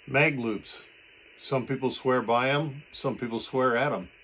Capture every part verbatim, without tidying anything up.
Magloops. Some people swear by them, some people swear at them.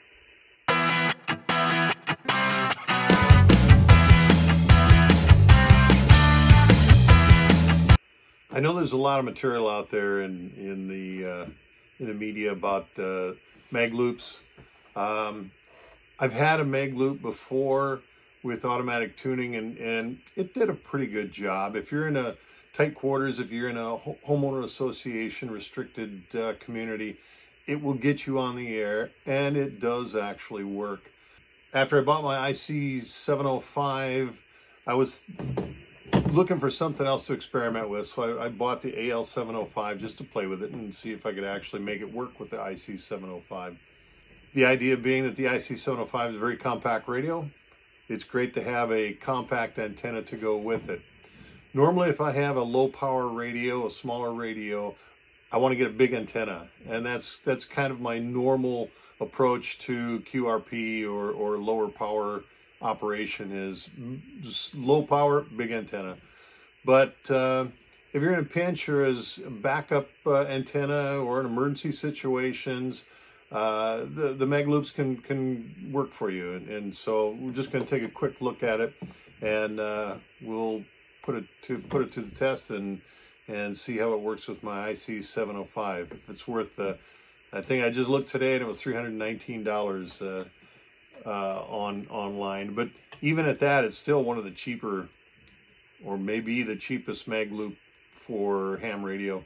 I know there's a lot of material out there in in the uh, in the media about uh, Magloops. Um, I've had a Magloop before with automatic tuning, and and it did a pretty good job. If you're in a tight quarters, if you're in a homeowner association restricted uh, community, it will get you on the air, and it does actually work. After I bought my I C seven oh five, I was looking for something else to experiment with, so I, I bought the A L seven oh five just to play with it and see if I could actually make it work with the I C seven oh five. The idea being that the I C seven oh five is a very compact radio. It's great to have a compact antenna to go with it. Normally, if I have a low power radio, a smaller radio, I want to get a big antenna, and that's that's kind of my normal approach to Q R P or, or lower power operation is just low power, big antenna. But uh, if you're in a pinch or as a backup uh, antenna or in emergency situations, uh, the, the Magloops can, can work for you. And, and so we're just going to take a quick look at it, and uh, we'll put it to put it to the test and and see how it works with my I C seven oh five. If it's worth, uh, I think I just looked today and it was three hundred nineteen dollars. Uh, Uh, on online, but even at that, it's still one of the cheaper, or maybe the cheapest Magloop for ham radio.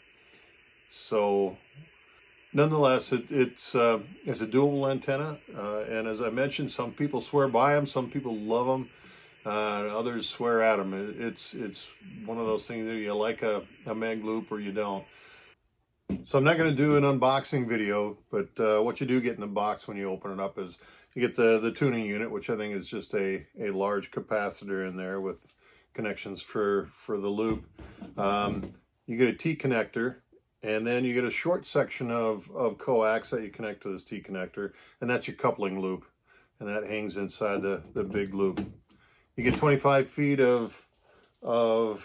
So nonetheless, it, it's uh, it's a dual antenna, uh, and as I mentioned, some people swear by them, some people love them, uh, others swear at them. It, it's it's one of those things that you like a, a Magloop or you don't. So I'm not going to do an unboxing video, but uh, what you do get in the box when you open it up is you get the, the tuning unit, which I think is just a, a large capacitor in there with connections for, for the loop. Um, you get a T connector, and then you get a short section of, of coax that you connect to this T connector, and that's your coupling loop, and that hangs inside the, the big loop. You get twenty-five feet of, of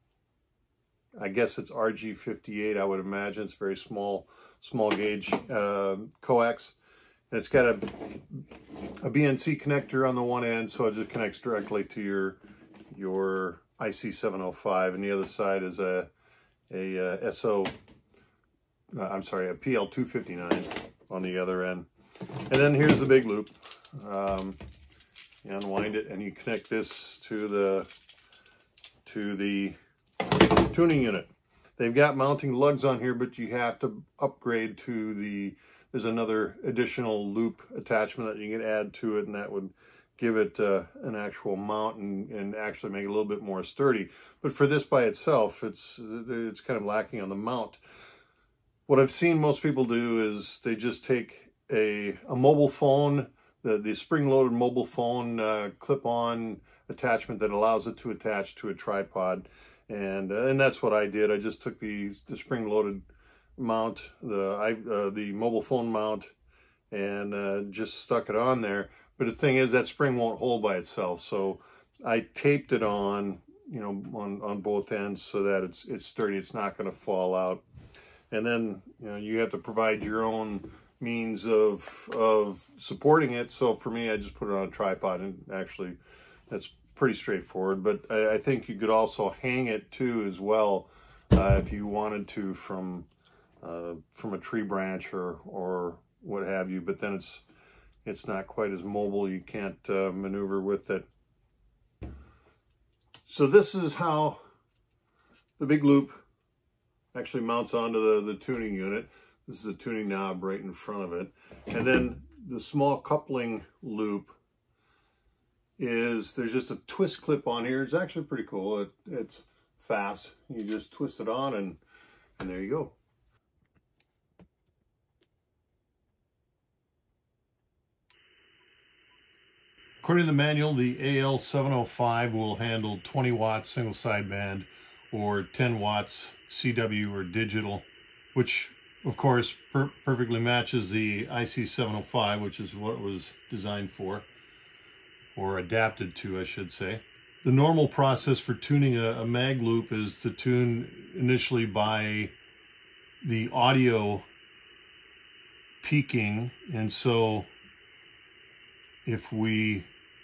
I guess it's R G fifty-eight, I would imagine. It's very small, small gauge uh, coax. And it's got a, a B N C connector on the one end, so it just connects directly to your your I C seven oh five, and the other side is a a, a S O. Uh, I'm sorry, a P L two fifty-nine on the other end. And then here's the big loop. Um, you unwind it, and you connect this to the to the tuning unit. They've got mounting lugs on here, but you have to upgrade to the. There's another additional loop attachment that you can add to it, and that would give it uh, an actual mount and, and actually make it a little bit more sturdy. But for this by itself, it's it's kind of lacking on the mount. What I've seen most people do is they just take a, a mobile phone, the, the spring-loaded mobile phone uh, clip-on attachment that allows it to attach to a tripod, and uh, and that's what I did. I just took the, the spring-loaded mount, the I, uh, the mobile phone mount, and uh, just stuck it on there. But the thing is, that spring won't hold by itself, so I taped it on, you know, on on both ends so that it's it's sturdy. It's not going to fall out. And then, you know, you have to provide your own means of of supporting it. So for me, I just put it on a tripod, and actually, that's pretty straightforward. But I, I think you could also hang it too as well uh, if you wanted to from. Uh, from a tree branch or or what have you, but then it's it's not quite as mobile. You can't uh, maneuver with it. So this is how the big loop actually mounts onto the, the tuning unit. This is a tuning knob right in front of it. And then the small coupling loop is, there's just a twist clip on here. It's actually pretty cool. It, it's fast. You just twist it on, and, and there you go. According to the manual, the A L seven oh five will handle twenty watts single sideband or ten watts C W or digital, which of course per perfectly matches the I C seven oh five, which is what it was designed for, or adapted to, I should say. The normal process for tuning a, a Magloop is to tune initially by the audio peaking, and so if we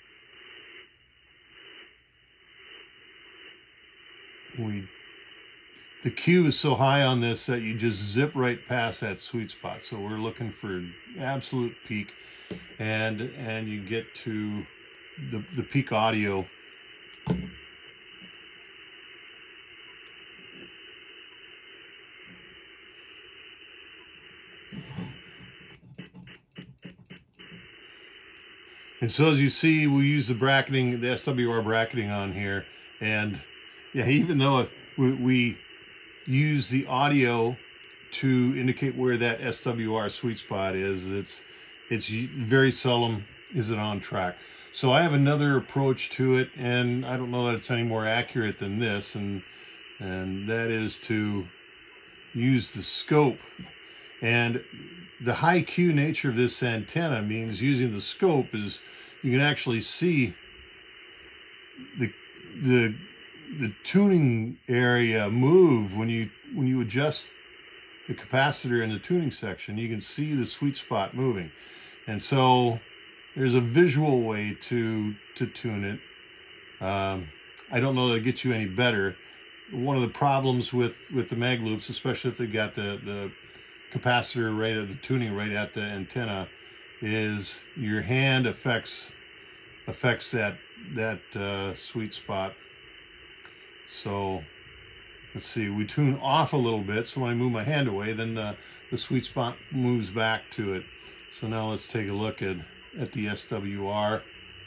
we the Q is so high on this that you just zip right past that sweet spot. So we're looking for absolute peak, and and you get to the the peak audio. And so as you see, we use the bracketing, the S W R bracketing on here. And yeah, even though we, we use the audio to indicate where that S W R sweet spot is, it's it's very seldom is it on track. So I have another approach to it, and I don't know that it's any more accurate than this, and and that is to use the scope. And the high Q nature of this antenna means using the scope is you can actually see the the the tuning area move when you when you adjust the capacitor in the tuning section. You can see the sweet spot moving, and so there's a visual way to to tune it. Um, I don't know that it gets you any better. One of the problems with with the Magloops, especially if they got the the capacitor right at the tuning right at the antenna, is your hand affects affects that that uh, sweet spot. So let's see, we tune off a little bit, so when I move my hand away, then the, the sweet spot moves back to it. So now let's take a look at at the S W R.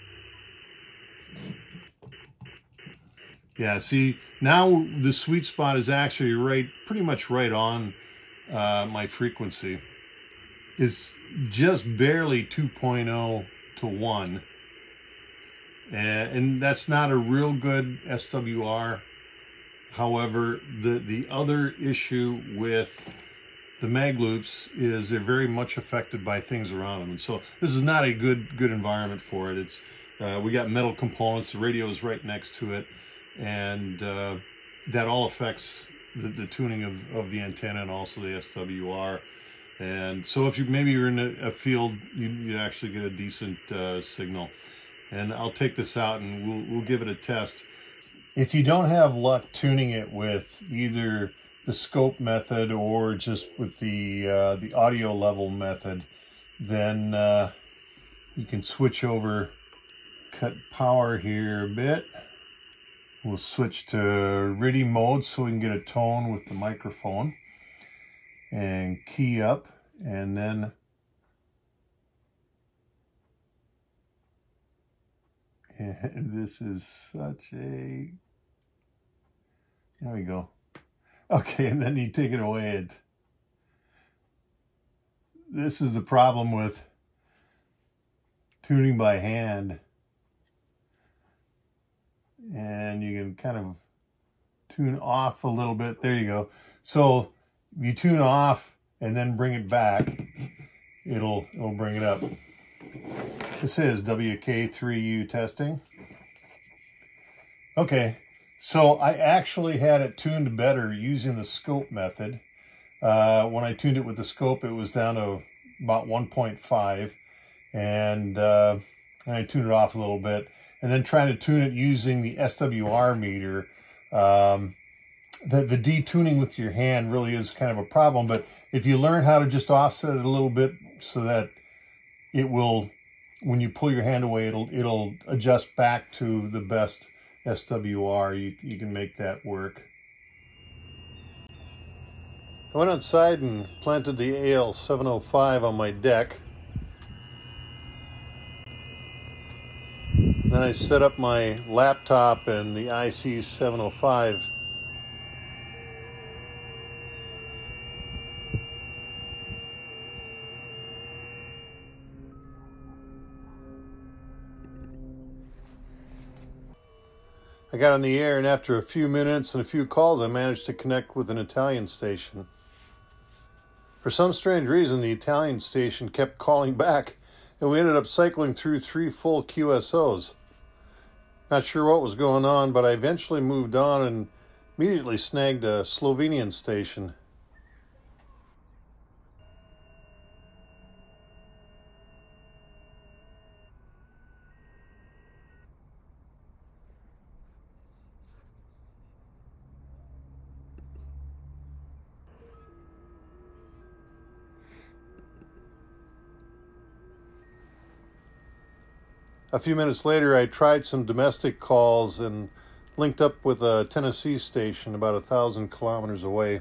Yeah, see, now the sweet spot is actually right, pretty much right on uh, my frequency. It's just barely two point oh to one. And, and that's not a real good S W R. However, the, the other issue with the Magloops is they're very much affected by things around them. And so this is not a good, good environment for it. It's uh, we got metal components, the radio is right next to it, and uh, that all affects the, the tuning of, of the antenna and also the S W R. And so if you maybe you're in a, a field, you, you'd actually get a decent uh, signal. And I'll take this out and we'll, we'll give it a test. If you don't have luck tuning it with either the scope method or just with the uh, the audio level method, then uh, you can switch over, cut power here a bit. We'll switch to R I D I mode so we can get a tone with the microphone, and key up, and then and this is such a, there we go. Okay, and then you take it away. It, this is the problem with tuning by hand. And you can kind of tune off a little bit. There you go. So you tune off and then bring it back. It'll it'll bring it up. This is W K three U testing. Okay, so I actually had it tuned better using the scope method. Uh, when I tuned it with the scope, it was down to about one point five, and, uh, and I tuned it off a little bit. And then trying to tune it using the S W R meter, um, the, the detuning with your hand really is kind of a problem. But if you learn how to just offset it a little bit so that it will, when you pull your hand away, it'll it'll adjust back to the best S W R, you, you can make that work. I went outside and planted the A L seven oh five on my deck. Then I set up my laptop and the I C seven oh five. I got on the air, and after a few minutes and a few calls, I managed to connect with an Italian station. For some strange reason, the Italian station kept calling back, and we ended up cycling through three full Q S Os. Not sure what was going on, but I eventually moved on and immediately snagged a Slovenian station. A few minutes later, I tried some domestic calls and linked up with a Tennessee station about a thousand kilometers away.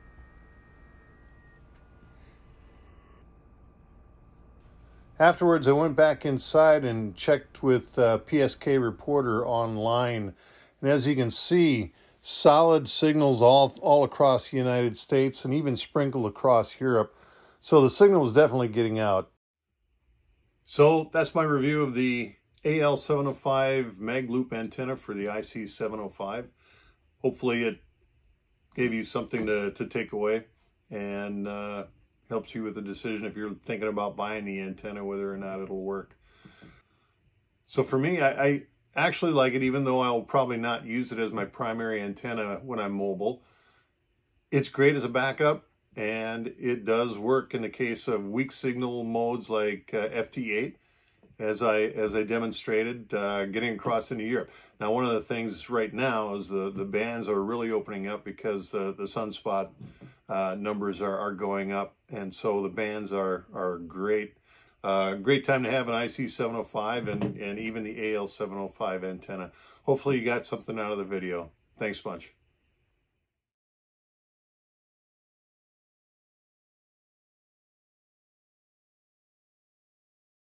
Afterwards, I went back inside and checked with uh, P S K Reporter online. And as you can see, solid signals all, all across the United States and even sprinkled across Europe. So the signal is definitely getting out. So that's my review of the A L seven oh five Magloop antenna for the I C seven oh five. Hopefully it gave you something to, to take away and uh, helps you with the decision if you're thinking about buying the antenna, whether or not it'll work. So for me, I, I actually like it, even though I'll probably not use it as my primary antenna when I'm mobile. It's great as a backup, and it does work in the case of weak signal modes like uh, F T eight, as I as I demonstrated, uh, getting across into Europe. Now, one of the things right now is the, the bands are really opening up because the, the sunspot uh, numbers are, are going up, and so the bands are, are great. Uh, great time to have an I C seven oh five and, and even the A L seven oh five antenna. Hopefully you got something out of the video. Thanks much.